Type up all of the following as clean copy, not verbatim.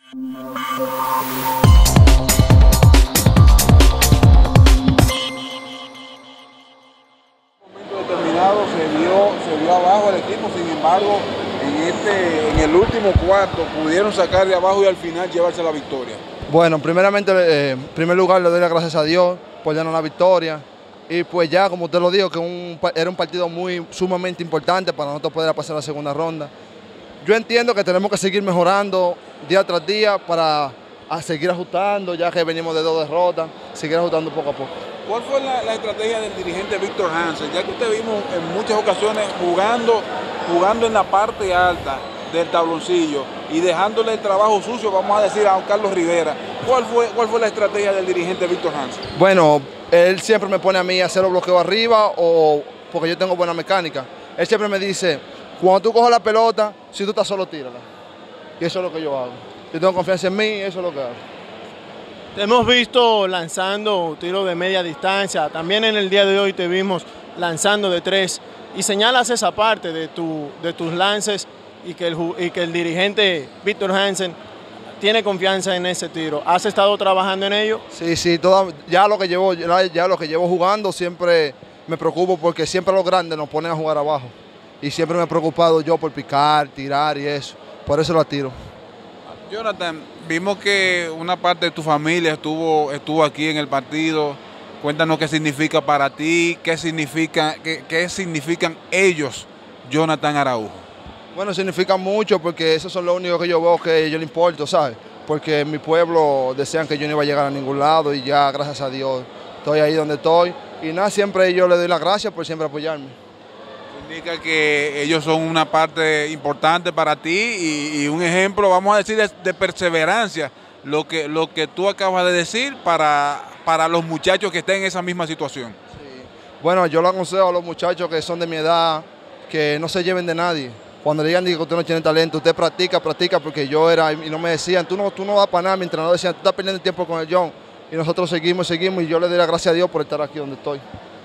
Determinado se vio abajo el equipo, sin embargo en el último cuarto pudieron sacar de abajo y al final llevarse la victoria. Bueno, primeramente, en primer lugar le doy las gracias a Dios por darnos la victoria y pues ya como usted lo dijo que era un partido sumamente importante para nosotros poder pasar a la segunda ronda. Yo entiendo que tenemos que seguir mejorando día tras día para seguir ajustando, ya que venimos de 2 derrotas, seguir ajustando poco a poco. ¿Cuál fue la estrategia del dirigente Víctor Hansen? Ya que usted vimos en muchas ocasiones jugando en la parte alta del tabloncillo y dejándole el trabajo sucio, vamos a decir, a Juan Carlos Rivera. ¿Cuál fue la estrategia del dirigente Víctor Hansen? Bueno, él siempre me pone a mí a hacer los bloqueos arriba porque yo tengo buena mecánica. Él siempre me dice, cuando tú cojas la pelota, si tú estás solo, tírala. Y eso es lo que yo hago. Yo tengo confianza en mí y eso es lo que hago. Te hemos visto lanzando tiros de media distancia, también en el día de hoy te vimos lanzando de 3 y señalas esa parte de tus lances y que el dirigente Víctor Hansen tiene confianza en ese tiro. ¿Has estado trabajando en ello? Sí, ya lo que llevo jugando siempre me preocupo porque siempre los grandes nos ponen a jugar abajo y siempre me he preocupado yo por picar, tirar y eso, por eso lo tiro. Jonathan, vimos que una parte de tu familia estuvo aquí en el partido. Cuéntanos qué significa para ti, qué significan ellos, Jonathan Araujo. Bueno, significa mucho porque eso son lo único que yo veo que yo le importo, ¿sabes? Porque en mi pueblo decían que yo no iba a llegar a ningún lado y ya, gracias a Dios, estoy ahí donde estoy. Y nada, siempre yo le doy las gracias por siempre apoyarme. Significa que ellos son una parte importante para ti y un ejemplo, vamos a decir, de perseverancia, lo que tú acabas de decir para los muchachos que estén en esa misma situación. Sí. Bueno, yo lo aconsejo a los muchachos que son de mi edad, que no se lleven de nadie. Cuando le digan que usted no tiene talento, usted practica, porque yo era, y no me decían, tú no vas para nada, mi entrenador decía, tú estás perdiendo el tiempo con el John. Y nosotros seguimos, y yo le doy las gracias a Dios por estar aquí donde estoy.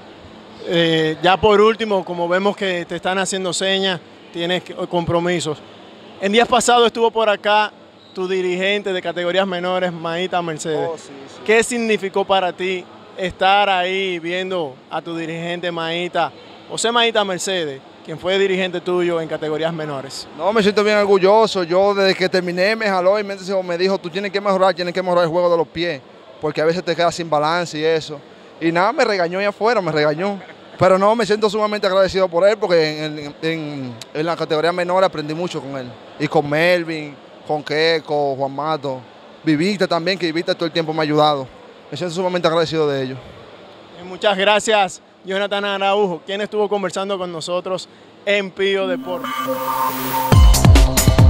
Ya por último, como vemos que te están haciendo señas, tienes compromisos. En días pasados estuvo por acá tu dirigente de categorías menores, Maíta Mercedes. Oh, sí. ¿Qué significó para ti estar ahí viendo a tu dirigente Maíta, José Maíta Mercedes, quien fue dirigente tuyo en categorías menores? No, me siento bien orgulloso. Yo desde que terminé me jaló y me dijo, tú tienes que mejorar el juego de los pies, porque a veces te quedas sin balance y eso. Y nada, me regañó allá afuera, me regañó. Pero no, me siento sumamente agradecido por él porque en la categoría menor aprendí mucho con él. Y con Melvin, con Keco, Juan Mato, Viviste también, que Viviste todo el tiempo me ha ayudado. Me siento sumamente agradecido de ellos. Muchas gracias, Jonathan Araujo, quien estuvo conversando con nosotros en Pío Deportes.